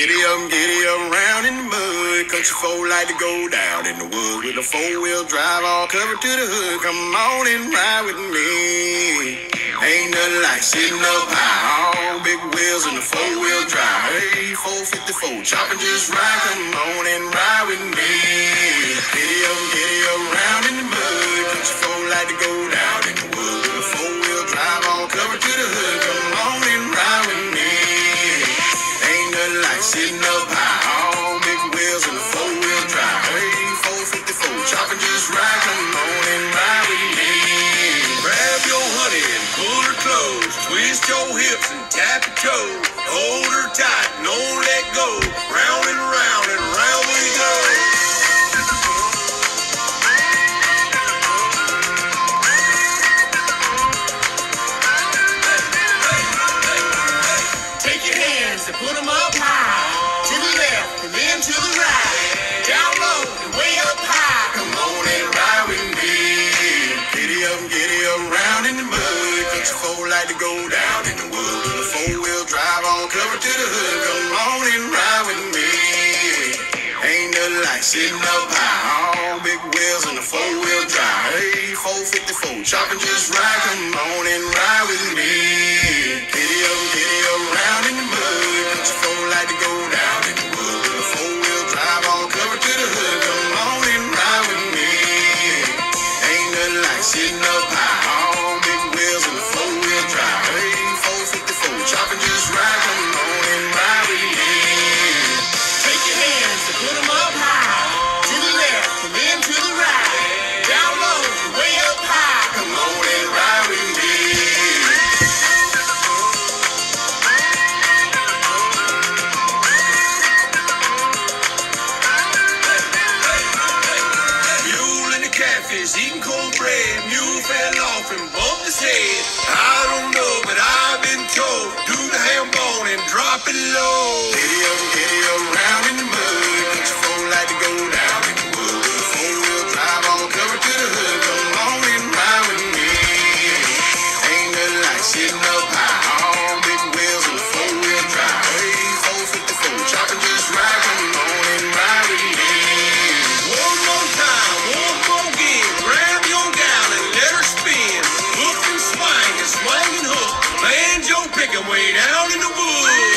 giddy up, round in the mud. Country folk like to go down in the woods with a four-wheel drive all covered to the hood. Come on and ride with me. Ain't nothing like sitting up high, all big wheels in the four-wheel drive. Hey, 454, chopping just right. Come on and ride with me. Giddy up, round in the mud. Country folk like to go down in the woods with a four-wheel drive all covered to the hood. Come on and ride with me. Ain't nothing like sitting up high, all big wheels in the four-wheel drive. Hey, 454, chopping just right. Come on and ride with me. Grab your honey and pull her close. Twist your hips and tap your toes. Hold her tight and don't let go. Round and round and round we go. Take your hands and put them up high. To the left and then to the right. Down low and way up high. Come on and ride with me. Giddy up, round in the mud. Country folk like to go down in the woods with a four-wheel drive all covered to the hood. Come on and ride with me. Ain't nothing like sitting up high, all big wheels in a four-wheel drive. Hey, 454, chopping just right. Come on and ride with me. Giddy up, round in the mud. Country folk like to go down in the woods with a four-wheel drive all covered to the hood. Come on and ride with me. Ain't nothing like sitting up high, all big wheels in a four-wheel drive. Hey, 454, chopping just right. Come on and ride with me. Take your hands and put them up high. To the left and then to the right. Down low and way up high. Come on and ride with me. Mule and the catfish eating cornbread. Mule fell off and bumped his head. I don't know, but I've been told, do the ham bone and drop it low. Giddy up, round in the mud. Country folk like to go down in the woods with a four-wheel drive all covered to the hood. Come on and ride with me. Ain't nothing like sitting up high, all big wheels in a four-wheel drive. Hey, 454, chopping just right. Come on and ride with me. One more time, one more again. Grab your gal and let her spin. Hook and swing and hook. Banjo picking way down in the woods.